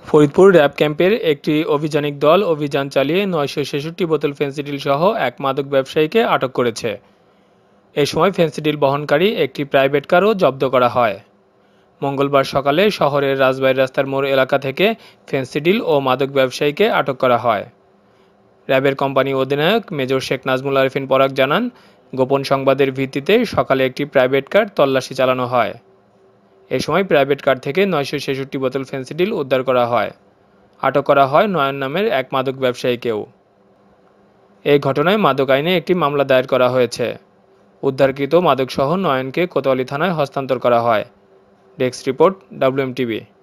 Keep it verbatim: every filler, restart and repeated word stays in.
Faridpur RAB ক্যাম্পের একটি অভিযানিক দল অভিযান চালিয়ে নয়শো ছেষট্টি বোতল ফেনসিডিল সহ এক মাদক ব্যবসায়ীকে আটক করেছে। এ সময় ফেনসিডিল বহনকারী একটি প্রাইভেট কারও জব্দ করা হয়। মঙ্গলবার সকালে শহরের রাজবাড়ী রাস্তার মোড় এলাকা থেকে ফেনসিডিল ও মাদক ব্যবসায়ীকে আটক করা হয়। র্যাবের কোম্পানি অধিনায়ক মেজর শেখ নাজমুল আরেফিন পরাগ জানান, গোপন সংবাদের ভিত্তিতে সকালে একটি প্রাইভেট কার তল্লাশি চালানো হয়। এ সময় প্রাইভেট কার থেকে নয়শো ছেষট্টি বোতল ফেনসিডিল উদ্ধার করা হয়। আটক করা হয় নয়ন নামের এক মাদক ব্যবসায়ীকেও। এই ঘটনায় মাদক আইনে একটি মামলা দায়ের করা হয়েছে। উদ্ধারকৃত মাদকসহ নয়নকে কোতোয়ালি থানায় হস্তান্তর করা হয়। Desk report, W M TV.